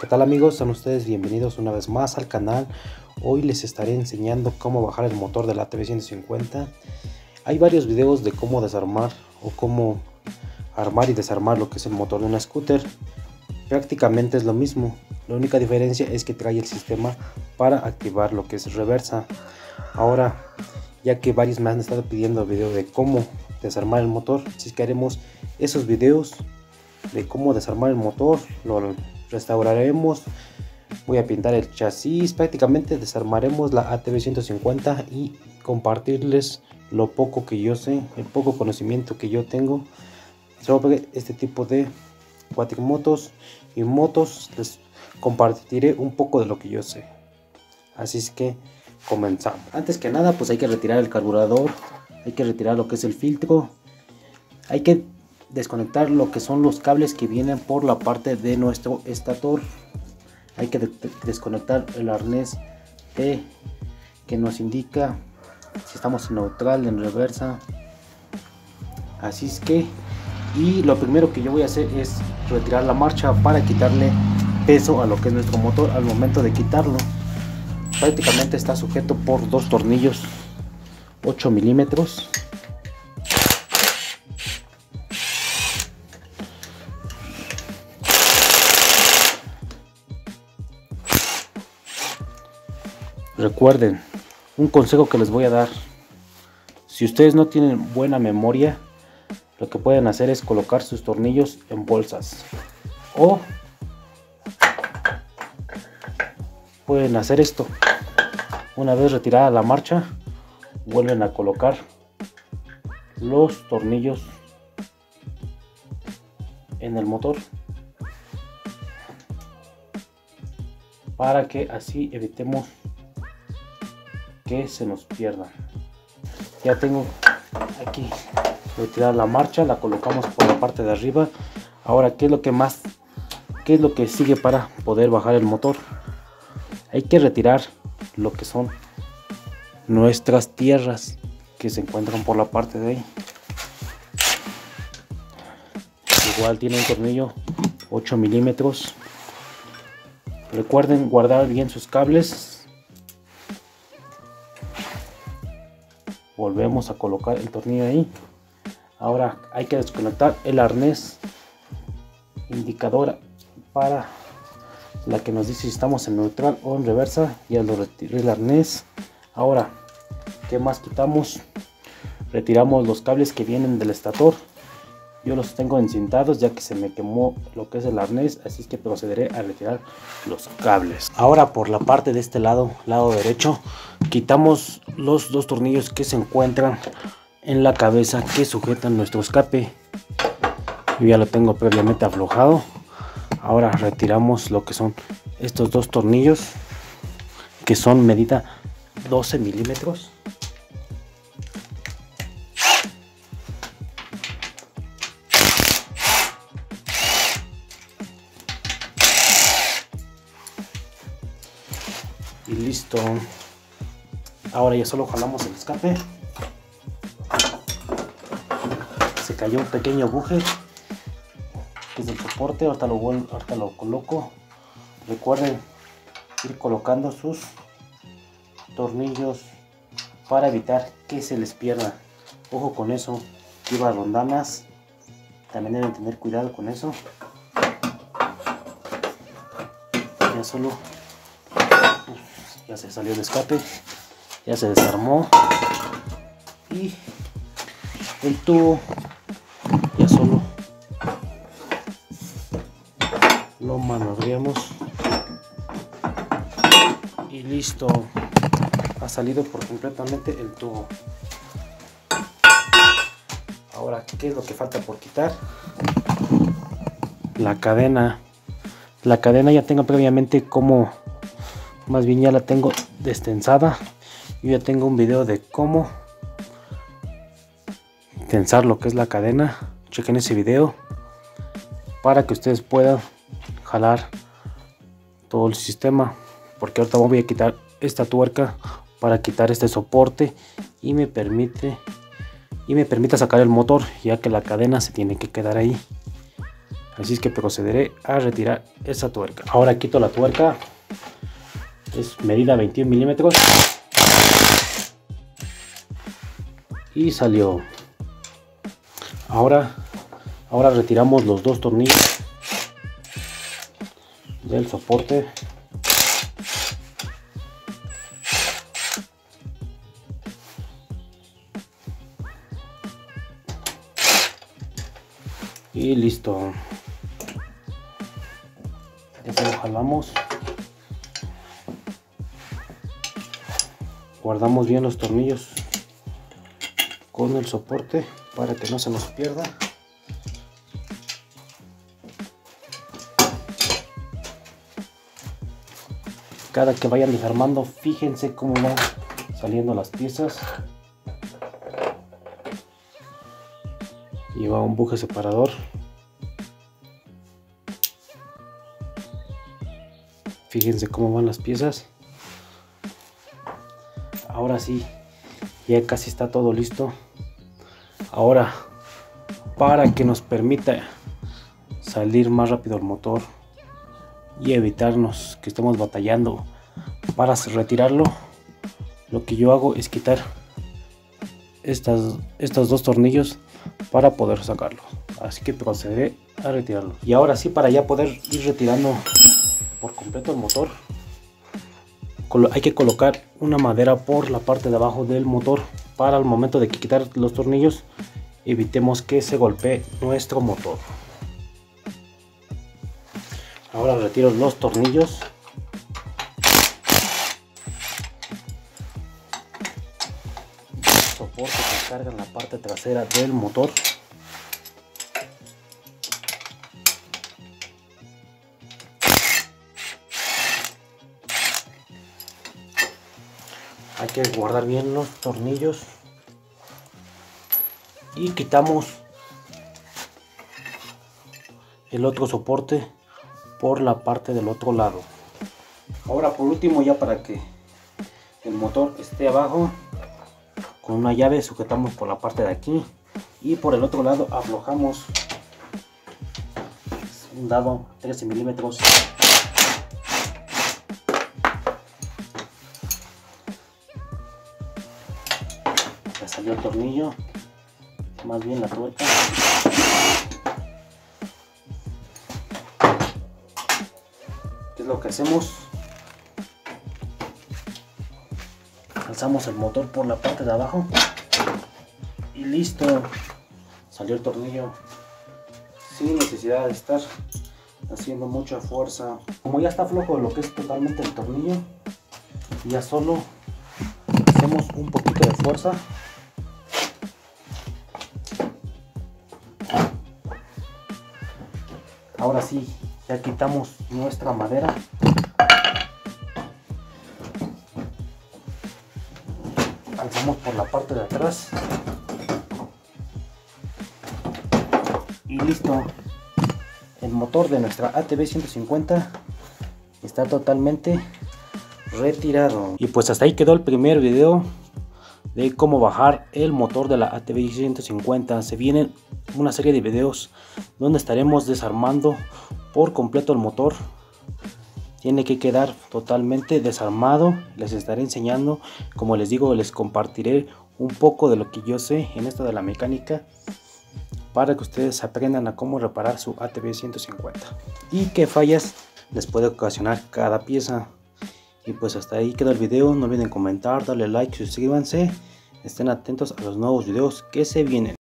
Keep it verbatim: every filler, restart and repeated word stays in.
¿Qué tal amigos? Sean ustedes bienvenidos una vez más al canal. Hoy les estaré enseñando cómo bajar el motor de la A T V ciento cincuenta. Hay varios videos de cómo desarmar o cómo armar y desarmar lo que es el motor de una scooter. Prácticamente es lo mismo. La única diferencia es que trae el sistema para activar lo que es reversa. Ahora, ya que varios me han estado pidiendo el video de cómo desarmar el motor, así que haremos esos videos de cómo desarmar el motor, lo restauraremos, voy a pintar el chasis, prácticamente desarmaremos la A T V ciento cincuenta y compartirles lo poco que yo sé, el poco conocimiento que yo tengo sobre este tipo de cuatrimotos y motos. Les compartiré un poco de lo que yo sé, así es que comenzamos. Antes que nada, pues hay que retirar el carburador, hay que retirar lo que es el filtro, hay que desconectar lo que son los cables que vienen por la parte de nuestro estator. Hay que de desconectar el arnés de, que nos indica si estamos en neutral, en reversa. Así es que, y lo primero que yo voy a hacer es retirar la marcha para quitarle peso a lo que es nuestro motor. Al momento de quitarlo, prácticamente está sujeto por dos tornillos ocho milímetros. Recuerden, un consejo que les voy a dar: si ustedes no tienen buena memoria, lo que pueden hacer es colocar sus tornillos en bolsas, o pueden hacer esto: una vez retirada la marcha, vuelven a colocar los tornillos en el motor, para que así evitemos que se nos pierda. Ya tengo aquí retirada la marcha, la colocamos por la parte de arriba. Ahora, ¿qué es lo que más qué es lo que sigue para poder bajar el motor? Hay que retirar lo que son nuestras tierras que se encuentran por la parte de ahí. Igual tiene un tornillo ocho milímetros. Recuerden guardar bien sus cables. Volvemos a colocar el tornillo ahí. Ahora hay que desconectar el arnés indicador para la que nos dice si estamos en neutral o en reversa. Ya lo retiré el arnés. Ahora, ¿qué más quitamos? Retiramos los cables que vienen del estator. Yo los tengo encintados ya que se me quemó lo que es el arnés, así es que procederé a retirar los cables. Ahora, por la parte de este lado, lado derecho, quitamos los dos tornillos que se encuentran en la cabeza que sujetan nuestro escape. Yo ya lo tengo previamente aflojado. Ahora retiramos lo que son estos dos tornillos que son medida doce milímetros. Y listo. Ahora ya solo jalamos el escape. Se cayó un pequeño buje que es el soporte. Ahorita lo, vuelvo, ahorita lo coloco. Recuerden ir colocando sus tornillos para evitar que se les pierda. Ojo con eso. Lleva rondanas. También deben tener cuidado con eso. Ya solo ya se salió el escape, ya se desarmó, y el tubo ya solo lo manobreamos y listo. Ha salido por completamente el tubo. Ahora, ¿qué es lo que falta por quitar? La cadena. La cadena ya tengo previamente como Más bien ya la tengo destensada. Yo ya tengo un video de cómo tensar lo que es la cadena. Chequen ese video para que ustedes puedan jalar todo el sistema, porque ahorita voy a quitar esta tuerca para quitar este soporte y me permite y me permita sacar el motor, ya que la cadena se tiene que quedar ahí. Así es que procederé a retirar esa tuerca. Ahora quito la tuerca, es medida veintiún milímetros y salió. Ahora, ahora retiramos los dos tornillos del soporte. Y listo. Eso lo jalamos. Guardamos bien los tornillos con el soporte para que no se nos pierda. Cada que vayan desarmando, fíjense cómo van saliendo las piezas. Lleva un buje separador. Fíjense cómo van las piezas. Ahora sí, ya casi está todo listo. Ahora, para que nos permita salir más rápido el motor y evitarnos que estemos batallando para retirarlo, lo que yo hago es quitar estas, estos dos tornillos para poder sacarlo. Así que procederé a retirarlo. Y ahora sí, para ya poder ir retirando por completo el motor, hay que colocar una madera por la parte de abajo del motor para al momento de quitar los tornillos evitemos que se golpee nuestro motor. Ahora retiro los tornillos. Soporte que carga en la parte trasera del motor. Hay que guardar bien los tornillos y quitamos el otro soporte por la parte del otro lado. Ahora por último, ya para que el motor esté abajo, con una llave sujetamos por la parte de aquí y por el otro lado aflojamos un dado trece milímetros. Ya salió el tornillo, más bien la tuerca. ¿Qué es lo que hacemos? Alzamos el motor por la parte de abajo y listo, salió el tornillo sin necesidad de estar haciendo mucha fuerza. Como ya está flojo lo que es totalmente el tornillo, ya solo hacemos un poquito de fuerza. Ahora sí, ya quitamos nuestra madera. Alzamos por la parte de atrás y listo. El motor de nuestra A T V ciento cincuenta está totalmente retirado. Y pues hasta ahí quedó el primer video de cómo bajar el motor de la A T V ciento cincuenta. Se vienen una serie de videos donde estaremos desarmando por completo el motor. Tiene que quedar totalmente desarmado. Les estaré enseñando, como les digo, les compartiré un poco de lo que yo sé en esto de la mecánica, para que ustedes aprendan a cómo reparar su A T V ciento cincuenta y qué fallas les puede ocasionar cada pieza. Y pues hasta ahí quedó el video. No olviden comentar, darle like, suscríbanse, estén atentos a los nuevos videos que se vienen.